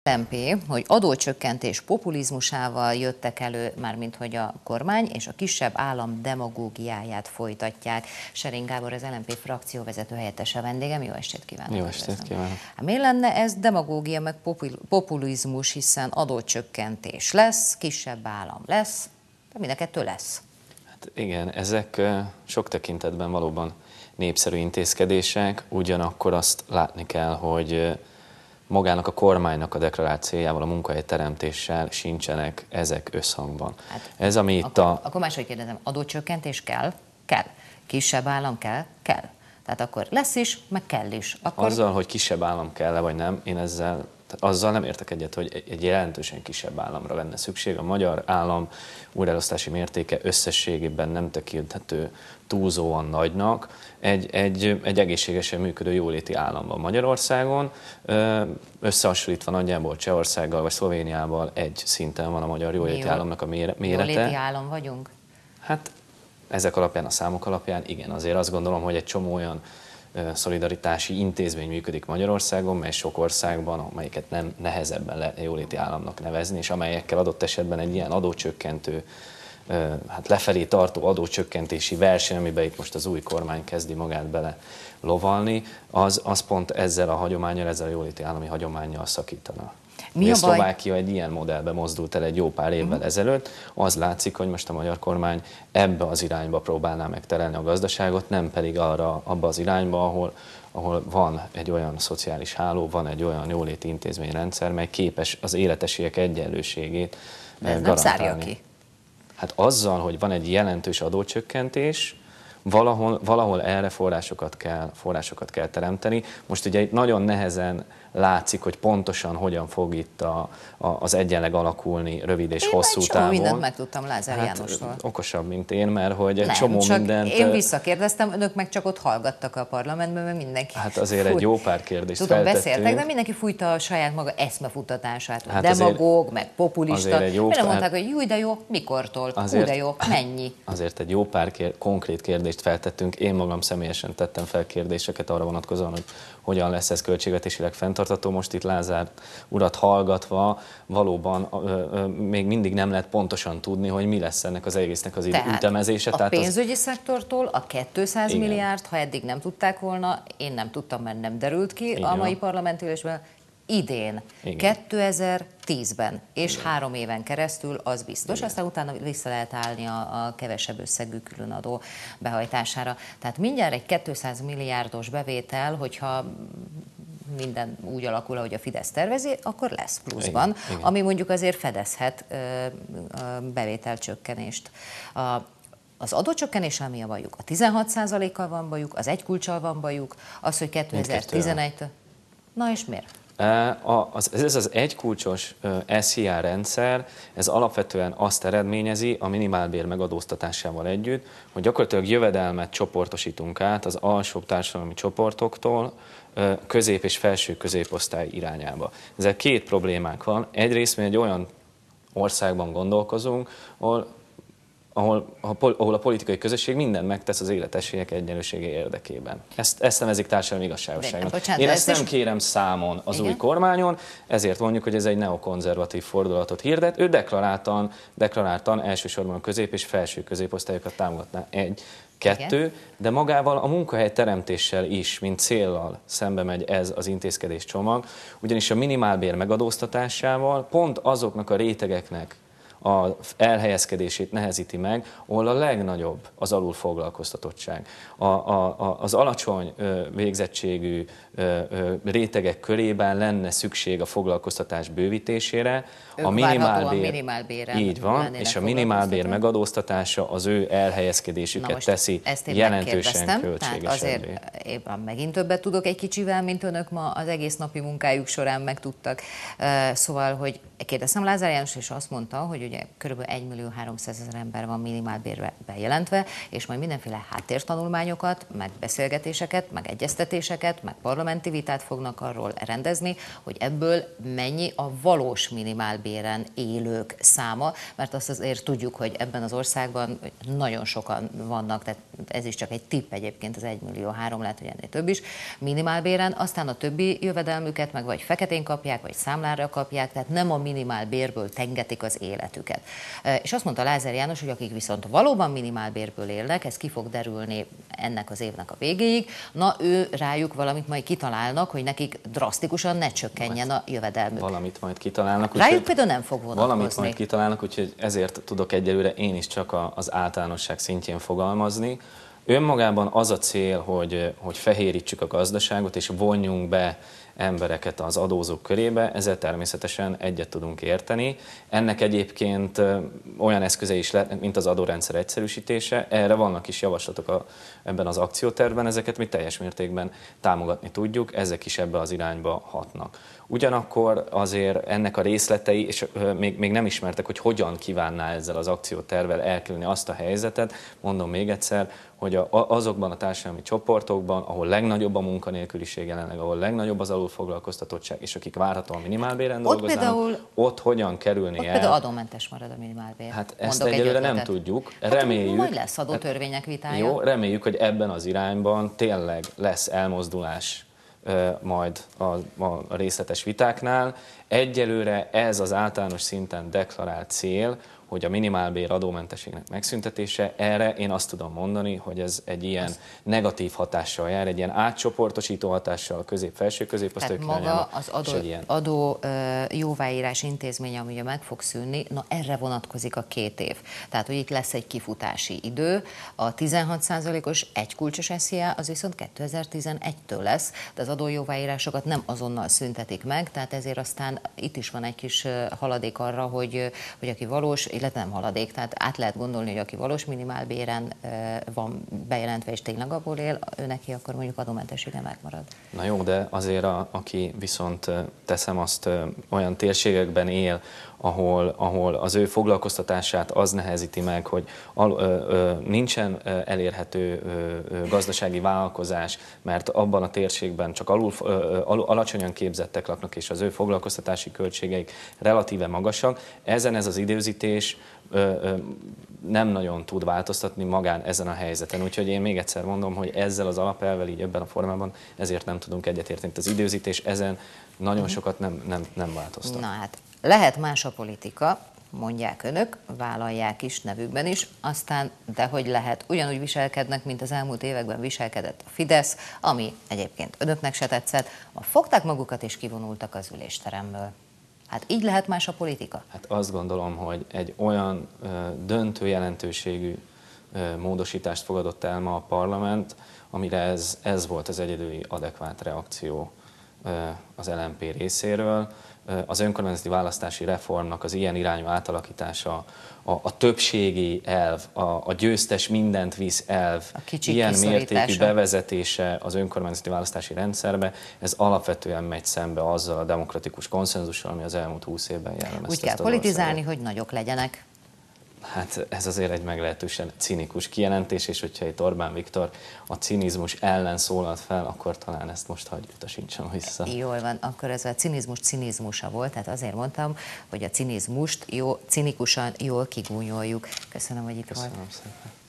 LMP, hogy adócsökkentés populizmusával jöttek elő, mármint hogy a kormány és a kisebb állam demagógiáját folytatják. Serény Gábor, az LMP frakcióvezető helyettese vendégem. Jó estét kívánok! Jó estét kívánok! Hát miért lenne ez demagógia meg populizmus, hiszen adócsökkentés lesz, kisebb állam lesz, de mind a kettő lesz. Hát igen, ezek sok tekintetben valóban népszerű intézkedések, ugyanakkor azt látni kell, hogy magának a kormánynak a deklarált céljával, a munkahelyteremtéssel sincsenek ezek összhangban. Hát ez, ami itt akkor máshogy kérdezem, adócsökkentés kell? Kell. Kisebb állam kell? Kell. Tehát akkor lesz is, meg kell is. Akkor... Azzal, hogy kisebb állam kell-e vagy nem, én azzal nem értek egyet, hogy egy jelentősen kisebb államra lenne szükség. A magyar állam újraelosztási mértéke összességében nem tekinthető túlzóan nagynak. Egy egészségesen működő jóléti állam van Magyarországon. Összehasonlítva nagyjából Csehországgal vagy Szlovéniával egy szinten van a magyar jóléti államnak a mérete. Jóléti állam vagyunk? Hát ezek alapján, a számok alapján igen. Azért azt gondolom, hogy egy csomó olyan szolidaritási intézmény működik Magyarországon, mely sok országban, amelyiket nem nehezebben lehet jóléti államnak nevezni, és amelyekkel adott esetben egy ilyen adócsökkentő, hát lefelé tartó adócsökkentési verseny, amiben itt most az új kormány kezdi magát bele lovalni, az pont ezzel a hagyománnyal, ezzel a jóléti állami hagyománnyal szakítana. A Szlovákia egy ilyen modellbe mozdult el egy jó pár évvel ezelőtt, az látszik, hogy most a magyar kormány ebbe az irányba próbálná megterelni a gazdaságot, nem pedig abba az irányba, ahol van egy olyan szociális háló, van egy olyan jóléti intézményrendszer, mely képes az életesélyek egyenlőségét garantálni. Nem zárja ki. Hát azzal, hogy van egy jelentős adócsökkentés, valahol erre forrásokat kell teremteni. Most ugye nagyon nehezen látszik, hogy pontosan hogyan fog itt az egyenleg alakulni rövid és hosszú távon. Én mindent megtudtam Lázár Jánostól. Okosabb, mint én, mert hogy egy csomó mindent... Én visszakérdeztem, önök meg csak ott hallgattak a parlamentben, mert mindenki... Hát azért egy jó pár kérdést tudom, feltettünk. beszéltek, de mindenki fújta a saját maga eszmefuttatását. Hát demagóg, meg populista. Mire mondták, hogy jó, de jó, mikortól? Hú, de jó, mennyi? Azért egy jó pár konkrét kérdést feltettünk. Én magam személyesen tettem fel kérdéseket arra vonatkozóan, hogy hogyan lesz ez költségvetésileg fenntartható. Most itt Lázár urat hallgatva valóban még mindig nem lehet pontosan tudni, hogy mi lesz ennek az egésznek az ütemezése. A pénzügyi szektortól a 200 milliárd, ha eddig nem tudták volna, én nem tudtam, mert nem derült ki a mai parlamentülésben, idén, 2010-ben és 3 éven keresztül, az biztos, aztán utána vissza lehet állni a kevesebb összegű különadó behajtására. Tehát mindjárt egy 200 milliárdos bevétel, hogyha minden úgy alakul, ahogy a Fidesz tervezi, akkor lesz pluszban, ami mondjuk azért fedezhet bevételcsökkenést. Az adócsökkenéssel mi a bajuk? A 16%-kal van bajuk, az egy kulccsal van bajuk, az, hogy 2011-től... Na és miért? Ez az egykulcsos SZIA rendszer, ez alapvetően azt eredményezi a minimálbér megadóztatásával együtt, hogy gyakorlatilag jövedelmet csoportosítunk át az alsóbb társadalmi csoportoktól közép- és felső középosztály irányába. Ezzel két problémánk van. Egyrészt mi egy olyan országban gondolkozunk, ahol a politikai közösség mindent megtesz az életesélyek egyenlősége érdekében. Ezt nevezik társadalmi igazságosságnak. Én ezt nem kérem számon az új kormányon, ezért mondjuk, hogy ez egy neokonzervatív fordulatot hirdet. Ő deklaráltan elsősorban a közép- és felső középosztályokat támogatná. Kettő, de magával a munkahely teremtéssel is, mint céllal szembe megy ez az intézkedés csomag, ugyanis a minimálbér megadóztatásával pont azoknak a rétegeknek az elhelyezkedését nehezíti meg, ahol a legnagyobb az alulfoglalkoztatottság. Az alacsony végzettségű rétegek körében lenne szükség a foglalkoztatás bővítésére. A minimálbéren így van, és a minimálbér megadóztatása az ő elhelyezkedésüket teszi jelentősen költségesebbé. Azért éppen megint többet tudok egy kicsivel, mint önök ma az egész napi munkájuk során megtudtak. Szóval, hogy kérdeztem Lázár János, és azt mondta, hogy ugye ugye kb. 1.300.000 ember van minimálbérbe bejelentve, és majd mindenféle háttértanulmányokat, meg beszélgetéseket, meg egyeztetéseket, meg parlamenti vitát fognak arról rendezni, hogy ebből mennyi a valós minimálbéren élők száma, mert azt azért tudjuk, hogy ebben az országban nagyon sokan vannak, tehát ez is csak egy tipp egyébként, az 1.300.000, lehet, hogy ennél több is, minimálbéren, aztán a többi jövedelmüket meg vagy feketén kapják, vagy számlára kapják, tehát nem a minimálbérből tengetik az életüket. És azt mondta Lázár János, hogy akik viszont valóban minimálbérből élnek, ez ki fog derülni ennek az évnek a végéig, na ő rájuk valamit majd kitalálnak, hogy nekik drasztikusan ne csökkenjen a jövedelmük. Valamit majd kitalálnak. Rájuk például nem fog vonatkozni. Valamit majd kitalálnak, úgyhogy ezért tudok egyelőre én is csak az általánosság szintjén fogalmazni. Önmagában az a cél, hogy fehérítsük a gazdaságot és vonjunk be embereket az adózók körébe, ezzel természetesen egyet tudunk érteni. Ennek egyébként olyan eszköze is lehet, mint az adórendszer egyszerűsítése. Erre vannak is javaslatok ebben az akciótervben, ezeket mi teljes mértékben támogatni tudjuk, ezek is ebbe az irányba hatnak. Ugyanakkor azért ennek a részletei, és még nem ismertek, hogy hogyan kívánná ezzel az akciótervvel elkerülni azt a helyzetet, mondom még egyszer, hogy azokban a társadalmi csoportokban, ahol legnagyobb a munkanélküliség jelenleg, ahol legnagyobb az alulfoglalkoztatottság, és akik várhatóan minimálbéren dolgoznak, ott hogyan kerülni el. Például adómentes marad a minimálbér. Hát ezt egyelőre nem tudjuk. Reméljük. Majd lesz adótörvények vitája. Jó, reméljük, hogy ebben az irányban tényleg lesz elmozdulás majd a részletes vitáknál. Egyelőre ez az általános szinten deklarált cél, hogy a minimálbér adómentességnek megszüntetése, erre én azt tudom mondani, hogy ez egy ilyen negatív hatással jár, egy ilyen átcsoportosító hatással a közép-felső középosztály irányába. Tehát maga az adó jóváírás intézménye, ami meg fog szűnni, na erre vonatkozik a 2 év. Tehát, hogy itt lesz egy kifutási idő, a 16%-os egykulcsos SZIA az viszont 2011-től lesz, de az adó jóváírásokat nem azonnal szüntetik meg, tehát ezért aztán itt is van egy kis haladék arra, hogy aki valós, illetve nem haladék, tehát át lehet gondolni, hogy aki valós minimálbéren van bejelentve és tényleg abból él, ő neki akkor mondjuk adómentessége megmarad. Na jó, de azért aki viszont teszem azt olyan térségekben él, ahol az ő foglalkoztatását az nehezíti meg, hogy nincsen elérhető gazdasági vállalkozás, mert abban a térségben csak alacsonyan képzettek laknak, és az ő foglalkoztatási költségeik relatíve magasak. Ezen ez az időzítés nem nagyon tud változtatni magán ezen a helyzeten. Úgyhogy én még egyszer mondom, hogy ezzel az alapelvvel így ebben a formában ezért nem tudunk egyetérteni. Az időzítés ezen nagyon sokat nem változtat. Na hát, lehet más a politika, mondják önök, vállalják is nevükben is, aztán dehogy lehet, ugyanúgy viselkednek, mint az elmúlt években viselkedett a Fidesz, ami egyébként önöknek se tetszett, fogták magukat és kivonultak az ülésteremből. Hát így lehet más a politika? Hát azt gondolom, hogy egy olyan döntő jelentőségű módosítást fogadott el ma a parlament, amire ez volt az egyedüli adekvát reakció az LMP részéről. Az önkormányzati választási reformnak az ilyen irányú átalakítása, a többségi elv, a győztes mindent visz elv, ilyen mértékű bevezetése az önkormányzati választási rendszerbe, ez alapvetően megy szembe azzal a demokratikus konszenzussal, ami az elmúlt 20 évben jellemezte. Úgy kell politizálni, hogy nagyok legyenek. Hát ez azért egy meglehetősen cinikus kijelentés, és hogyha itt Orbán Viktor a cinizmus ellen szólalt fel, akkor talán ezt most hagyj utasítsam vissza. Jól van, akkor ez a cinizmus cinizmusa volt, tehát azért mondtam, hogy a cinizmust cinikusan jól kigúnyoljuk. Köszönöm, hogy itt volt. Köszönöm szépen.